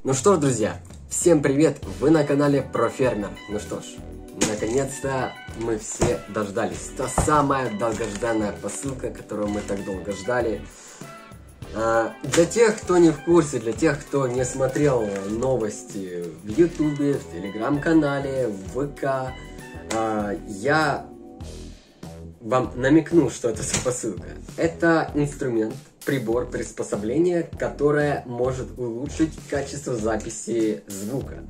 Ну что ж, друзья, всем привет! Вы на канале ProFermer. Ну что ж, наконец-то мы все дождались. Та самая долгожданная посылка, которую мы так долго ждали. Для тех, кто не в курсе, для тех, кто не смотрел новости в Ютубе, в Телеграм-канале, в ВК, я вам намекну, что это за посылка. Это инструмент, прибор, приспособление, которое может улучшить качество записи звука.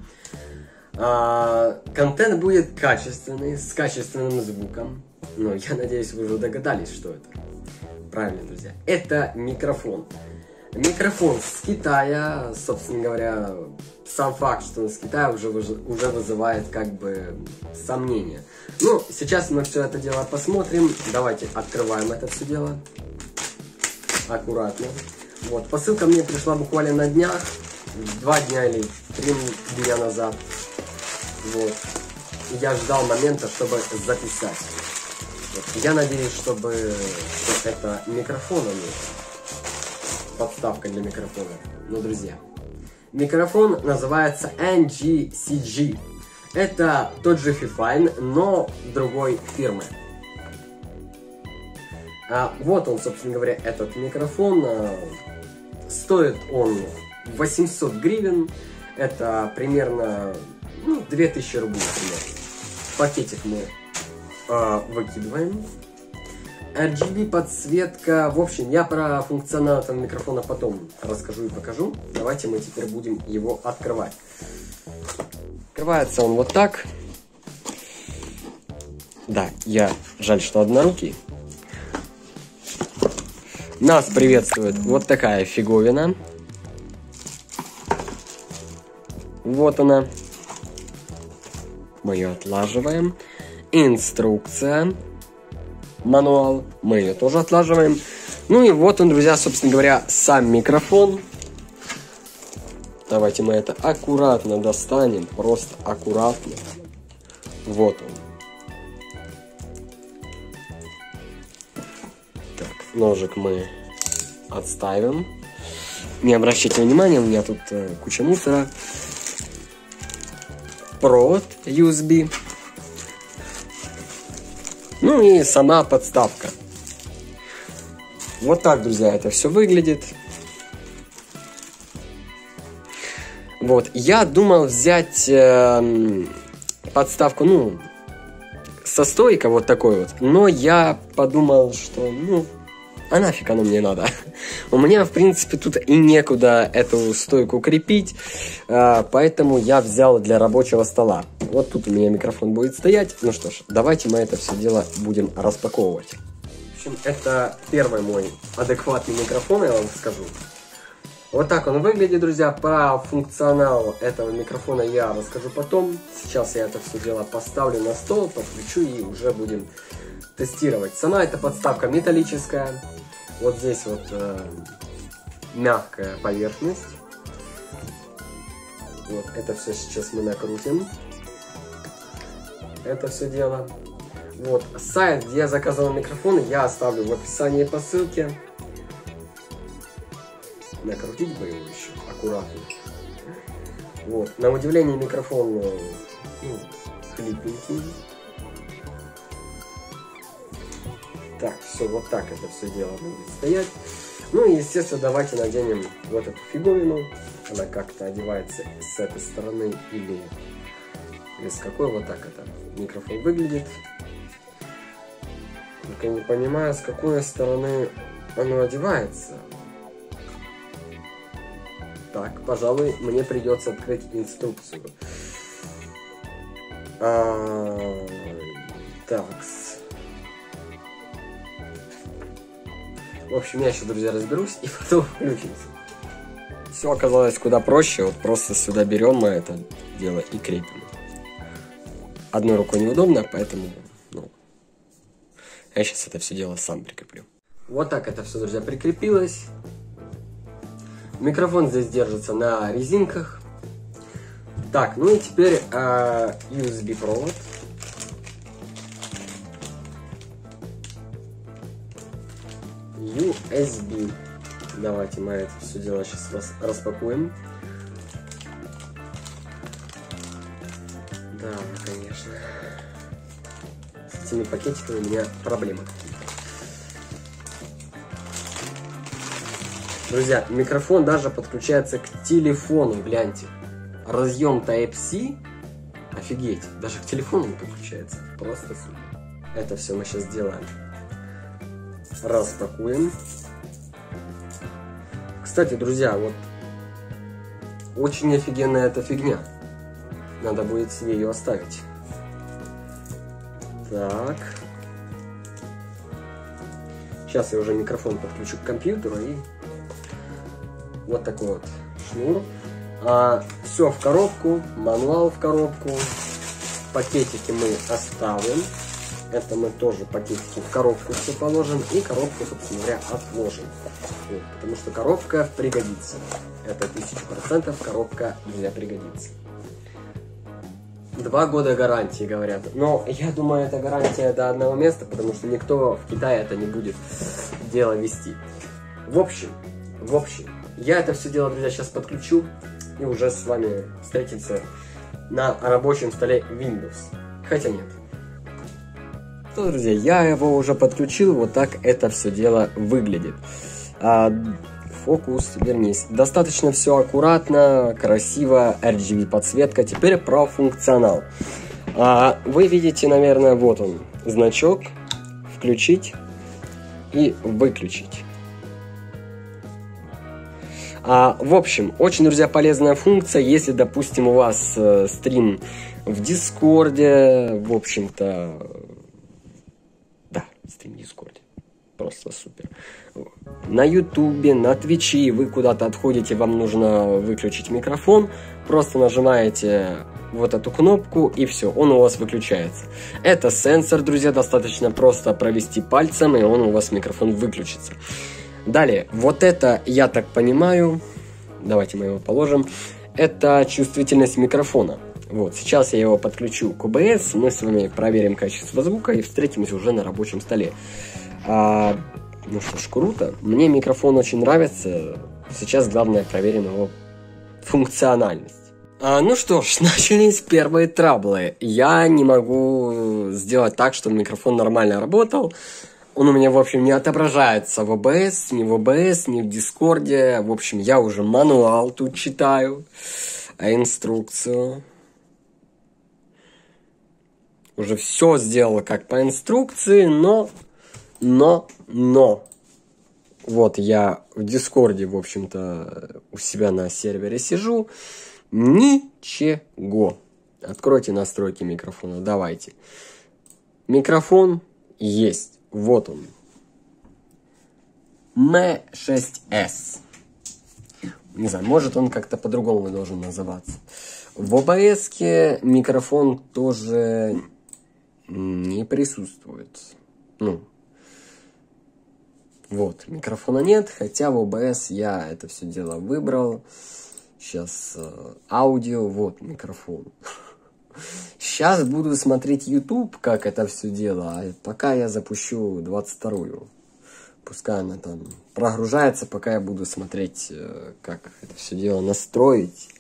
Контент будет качественный, с качественным звуком. Но я надеюсь, вы уже догадались, что это. Правильно, друзья. Это микрофон. Микрофон с Китая, собственно говоря, сам факт, что он с Китая уже вызывает как бы сомнения. Ну, сейчас мы все это дело посмотрим. Давайте открываем это все дело. Аккуратно. Вот, посылка мне пришла буквально на днях. 2 дня или 3 дня назад. Вот. Я ждал момента, чтобы записать. Вот. Я надеюсь, чтобы это микрофон, а не подставка для микрофона. Ну, друзья. Микрофон называется NGCG. Это тот же Fifine, но другой фирмы. Вот он, собственно говоря, этот микрофон. Стоит он 800 гривен. Это примерно 2000 рублей. Пакетик мы выкидываем. RGB подсветка. В общем, я про функционал этого микрофона потом расскажу и покажу. Давайте мы теперь будем его открывать. Открывается он вот так. Да, жаль, что однорукий. Нас приветствует вот такая фиговина. Вот она. Мы ее отлаживаем. Инструкция. Мануал. Мы ее тоже отлаживаем. Ну и вот он, друзья, собственно говоря, сам микрофон. Давайте мы это аккуратно достанем. Просто аккуратно. Вот он. Ножик мы отставим. Не обращайте внимания, у меня тут куча мусора. Провод USB. Ну и сама подставка. Вот так, друзья, это все выглядит. Вот, я думал взять подставку, со стойкой вот такой вот. Но я подумал, что, а нафиг оно мне надо. У меня, в принципе, тут и некуда эту стойку крепить, поэтому я взял для рабочего стола. Вот тут у меня микрофон будет стоять. Ну что ж, давайте мы это все дело будем распаковывать. В общем, это первый мой адекватный микрофон, я вам скажу. Вот так он выглядит, друзья. По функционалу этого микрофона я расскажу потом. Сейчас я это все дело поставлю на стол, подключу и уже будем тестировать. Сама эта подставка металлическая. Вот здесь вот мягкая поверхность. Вот это все сейчас мы накрутим. Это все дело. Вот сайт, где я заказал микрофон, я оставлю в описании по ссылке. Накрутить бы его еще аккуратно. Вот. На удивление микрофон хлипенький. Так, все, вот так это все дело будет стоять. Ну и, естественно, давайте наденем вот эту фиговину. Она как-то одевается с этой стороны или с какой. Вот так это микрофон выглядит. Только не понимаю, с какой стороны оно одевается. Так, пожалуй, мне придется открыть инструкцию. Такс. В общем, я еще, друзья, разберусь и потом включимся. Все оказалось куда проще. Вот просто сюда берем мы это дело и крепим. Одной рукой неудобно, поэтому я сейчас это все дело сам прикреплю. Вот так это все, друзья, прикрепилось. Микрофон здесь держится на резинках. Так, ну и теперь USB провод. USB. Давайте мы это все дело сейчас распакуем. Да, конечно. С этими пакетиками у меня проблемы. Друзья, микрофон даже подключается к телефону, гляньте. Разъем Type-C, офигеть, даже к телефону он подключается. Просто супер. Это все мы сейчас сделаем. Распакуем. Кстати, друзья, вот очень офигенная эта фигня. Надо будет себе ее оставить. Так. Сейчас я уже микрофон подключу к компьютеру и вот такой вот шнур. Все в коробку, мануал в коробку. Пакетики мы оставим. Это мы тоже пакетики в коробку все положим. И коробку, собственно говоря, отложим. Вот, потому что коробка пригодится. Это 1000% коробка, друзья, пригодится. 2 года гарантии, говорят. Но я думаю, это гарантия до одного места, потому что никто в Китае это не будет дело вести. В общем, я это все дело, друзья, сейчас подключу и уже с вами встретимся на рабочем столе Windows. Хотя нет. Ну, друзья, я его уже подключил, вот так это все дело выглядит. Фокус, вернись. Достаточно все аккуратно, красиво, RGB подсветка. Теперь про функционал. Вы видите, наверное, вот он, значок. Включить и выключить. В общем, очень, друзья, полезная функция, если, допустим, у вас стрим в Дискорде, в общем-то, да, стрим в Дискорде, просто супер. На Ютубе, на Твиче вы куда-то отходите, вам нужно выключить микрофон, просто нажимаете вот эту кнопку и все, он у вас выключается. Это сенсор, друзья, достаточно просто провести пальцем, и он у вас микрофон выключится. Далее, вот это, я так понимаю, давайте мы его положим, это чувствительность микрофона. Вот, сейчас я его подключу к OBS, мы с вами проверим качество звука и встретимся уже на рабочем столе. Ну что ж, круто, мне микрофон очень нравится, сейчас главное проверим его функциональность. Ну что ж, начались первые траблы. Я не могу сделать так, чтобы микрофон нормально работал. Он у меня, в общем, не отображается в OBS, ни в OBS, ни в Дискорде. В общем, я уже мануал тут читаю, инструкцию. Уже все сделал как по инструкции, но. Вот я в Дискорде, в общем-то, у себя на сервере сижу. Ничего. Откройте настройки микрофона, давайте. Микрофон есть. Вот он. M6S. Не знаю, может он как-то по-другому должен называться. В OBS микрофон тоже не присутствует. Ну, вот, микрофона нет, хотя в OBS я это все дело выбрал. Сейчас аудио, вот микрофон. Сейчас буду смотреть YouTube, как это все дело, а пока я запущу 22-ю. Пускай она там прогружается, пока я буду смотреть, как это все дело настроить.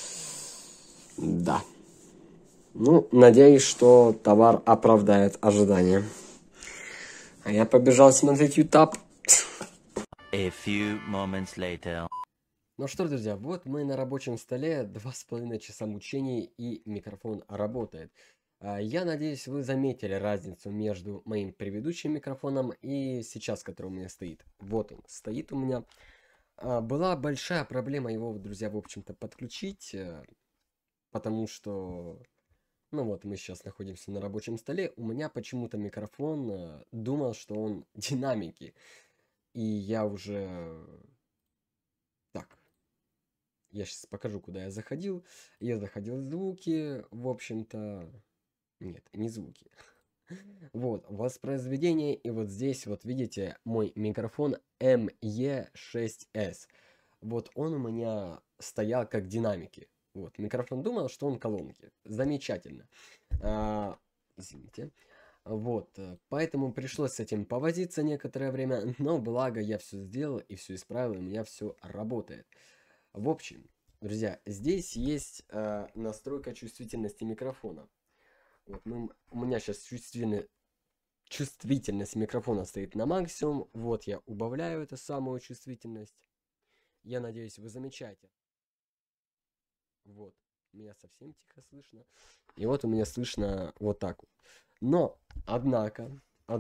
Да. Ну, надеюсь, что товар оправдает ожидания. А я побежал смотреть YouTube. A few moments later. Ну что, друзья, вот мы на рабочем столе, 2,5 часа мучений, и микрофон работает. Я надеюсь, вы заметили разницу между моим предыдущим микрофоном и сейчас, который у меня стоит. Вот он, стоит у меня. Была большая проблема его, друзья, в общем-то, подключить, потому что, ну вот, мы сейчас находимся на рабочем столе, у меня почему-то микрофон думал, что он динамики, и я уже... Так. Я сейчас покажу, куда я заходил. Я заходил в звуки, в общем-то... Нет, не звуки. Вот, воспроизведение, и вот здесь, вот видите, мой микрофон ME6S. Вот он у меня стоял как динамики. Вот, микрофон думал, что он колонки. Замечательно. Извините. Вот, поэтому пришлось с этим повозиться некоторое время, но благо я все сделал и все исправил, и у меня все работает. В общем, друзья, здесь есть настройка чувствительности микрофона. Вот, у меня сейчас чувствительность микрофона стоит на максимум. Вот я убавляю эту самую чувствительность. Я надеюсь, вы замечаете. Вот, меня совсем тихо слышно. И вот у меня слышно вот так вот. Но, однако,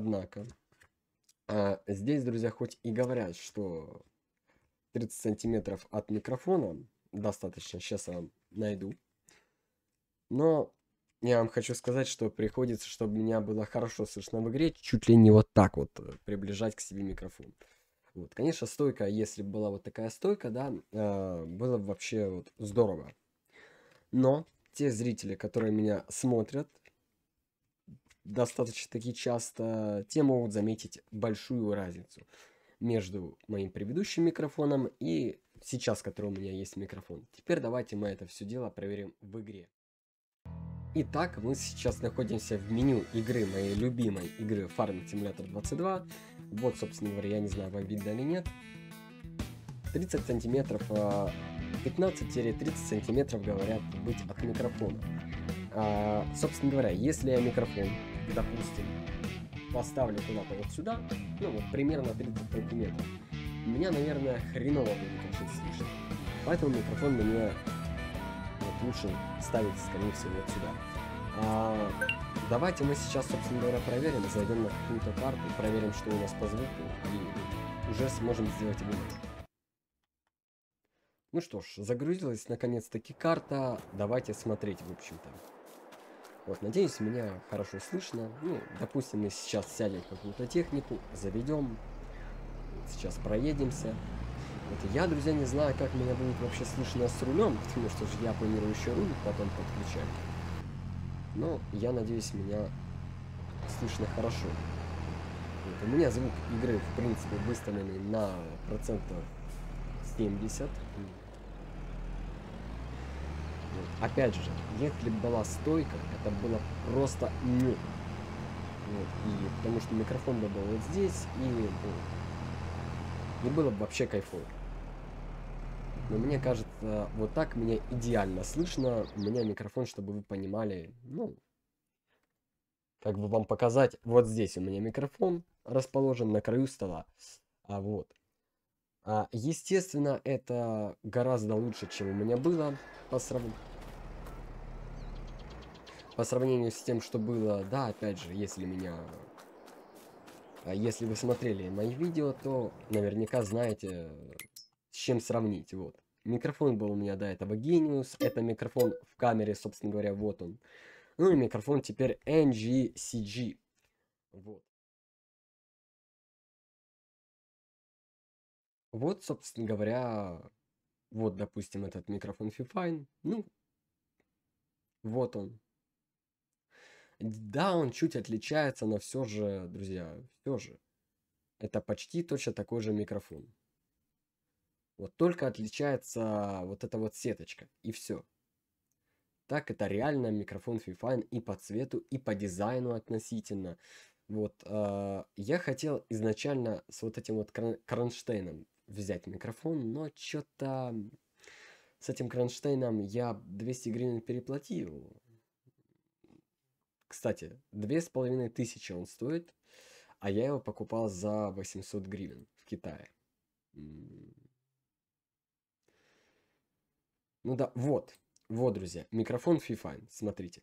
здесь, друзья, хоть и говорят, что 30 сантиметров от микрофона достаточно, сейчас я вам найду. Но я вам хочу сказать, что приходится, чтобы меня было хорошо слышно в игре, чуть ли не вот так вот приближать к себе микрофон. Вот, конечно, стойка, если бы была вот такая стойка, да, было бы вообще вот здорово. Но те зрители, которые меня смотрят достаточно-таки часто, те могут заметить большую разницу между моим предыдущим микрофоном и сейчас, который у меня есть микрофон. Теперь давайте мы это все дело проверим в игре. Итак, мы сейчас находимся в меню игры, моей любимой игры Farming Simulator 22. Вот, собственно говоря, я не знаю, вам видно или нет. 30 сантиметров, 15-30 сантиметров, говорят, быть от микрофона. Собственно говоря, если я микрофон, допустим, поставлю куда-то вот сюда, ну вот примерно 30 сантиметров, меня, наверное, хреново будет очень слышно. Поэтому микрофон мне вот лучше ставить, скорее всего, вот сюда. Давайте мы сейчас, собственно говоря, проверим, зайдем на какую-то карту, проверим, что у нас по звуку, и уже сможем сделать вывод. Ну что ж, загрузилась наконец-таки карта, давайте смотреть, в общем-то. Вот, надеюсь, меня хорошо слышно. Ну, допустим, мы сейчас сядем в какую-то технику, заведем, сейчас проедемся. Вот, я, друзья, не знаю, как меня будет вообще слышно с рулем, потому что же я планирую еще руль потом подключать. Но я надеюсь, меня слышно хорошо. Вот, у меня звук игры, в принципе, выставленный на процентов 70. Вот. Опять же, если бы была стойка, это было просто вот. И потому что микрофон бы был вот здесь, и было бы вообще кайфово. Но мне кажется, вот так меня идеально слышно. У меня микрофон, чтобы вы понимали, ну, как бы вам показать. Вот здесь у меня микрофон расположен на краю стола. Вот. Естественно, это гораздо лучше, чем у меня было по сравнению с тем, что было. Да, опять же, если вы смотрели мои видео, то наверняка знаете, с чем сравнить. Вот. Микрофон был у меня до этого Genius. Это микрофон в камере, собственно говоря, вот он. Ну и микрофон теперь NGCG. Вот. Вот, собственно говоря, вот, допустим, этот микрофон Fifine. Ну, вот он. Да, он чуть отличается, но все же, друзья, все же. Это почти точно такой же микрофон. Вот только отличается вот эта вот сеточка, и все. Так, это реально микрофон Fifine и по цвету, и по дизайну относительно. Вот, я хотел изначально с вот этим вот кронштейном взять микрофон, но что-то с этим кронштейном я 200 гривен переплатил. Кстати, 2500 он стоит, а я его покупал за 800 гривен в Китае. Ну да, вот, друзья, микрофон Fifine, смотрите.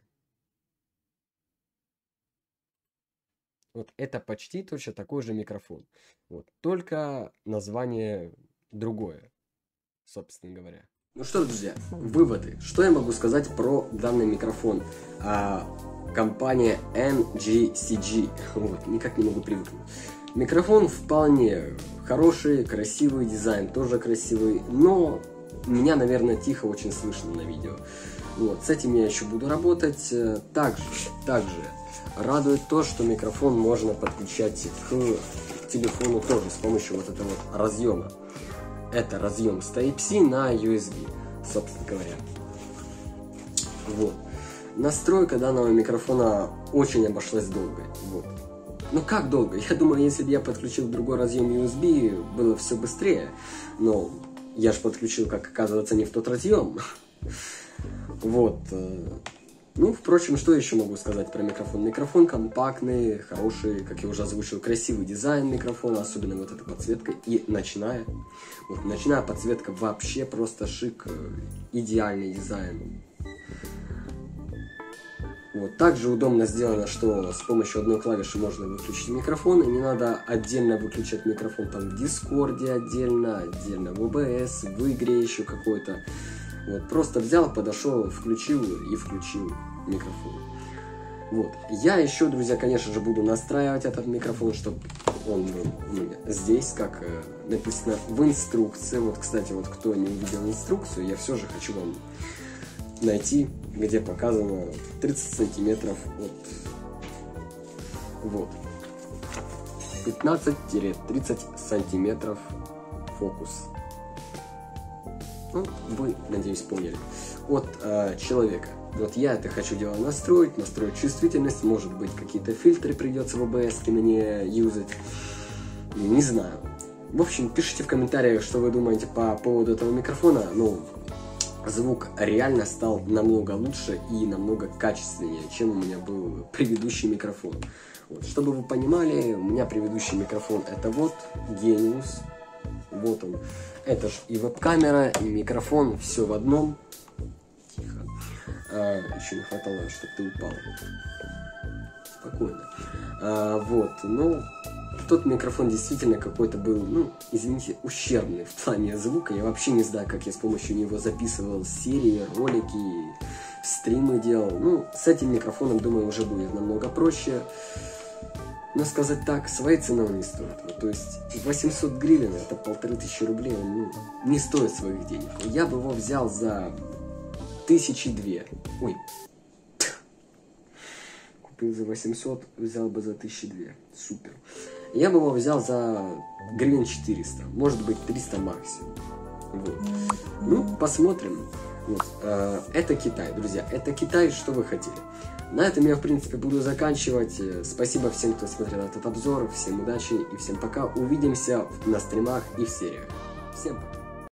Вот это почти точно такой же микрофон. Вот, только название другое, собственно говоря. Ну что, друзья, выводы. Что я могу сказать про данный микрофон? Компания NGCG. Вот, никак не могу привыкнуть. Микрофон вполне хороший, красивый, дизайн тоже красивый, но меня, наверное, тихо очень слышно на видео. Вот, с этим я еще буду работать. Также радует то, что микрофон можно подключать к телефону тоже с помощью вот этого вот разъема. Это разъем с Type-C на USB, собственно говоря. Вот. Настройка данного микрофона очень обошлась долго. Вот. Ну как долго? Я думаю, если бы я подключил другой разъем USB, было все быстрее. Но я же подключил, как оказывается, не в тот разъем. Вот. Ну, впрочем, что еще могу сказать про микрофон? Микрофон компактный, хороший, как я уже озвучил, красивый дизайн микрофона, особенно вот эта подсветка. И ночная. Вот, ночная подсветка вообще просто шик, идеальный дизайн. Вот, также удобно сделано, что с помощью одной клавиши можно выключить микрофон, и не надо отдельно выключать микрофон там в Дискорде отдельно в OBS, в игре еще какой-то. Вот, просто взял, подошел, включил микрофон. Вот. Я еще, друзья, конечно же, буду настраивать этот микрофон, чтобы он был у меня здесь, как написано в инструкции. Вот, кстати, вот кто не увидел инструкцию, я все же хочу вам найти, где показано 30 сантиметров вот 15-30 сантиметров фокус. Ну, вы, надеюсь, поняли. От человека. Вот я это хочу дело настроить чувствительность, может быть, какие-то фильтры придется в OBS мне юзать. Не знаю. В общем, пишите в комментариях, что вы думаете по поводу этого микрофона. Ну, звук реально стал намного лучше и намного качественнее, чем у меня был предыдущий микрофон. Вот, чтобы вы понимали, у меня предыдущий микрофон это вот Genius. Вот он. Это же и веб-камера, и микрофон, все в одном. Тихо. Еще не хватало, чтобы ты упал. Спокойно. Вот, ну, тот микрофон действительно какой-то был, ну, извините, ущербный в плане звука. Я вообще не знаю, как я с помощью него записывал серии, ролики, стримы делал. Ну, с этим микрофоном, думаю, уже будет намного проще. Но сказать так, своей цены он не стоит. Вот, то есть 800 гривен, это 1500 рублей, он ну, не стоит своих денег. Я бы его взял за 1002. Ой. Купил за 800, взял бы за 1002. Супер. Я бы его взял за гривен 400. Может быть 300 максимум. Вот. Ну, посмотрим. Вот. Это Китай, друзья. Это Китай, что вы хотели. На этом я, в принципе, буду заканчивать. Спасибо всем, кто смотрел этот обзор. Всем удачи и всем пока. Увидимся на стримах и в сериях. Всем пока.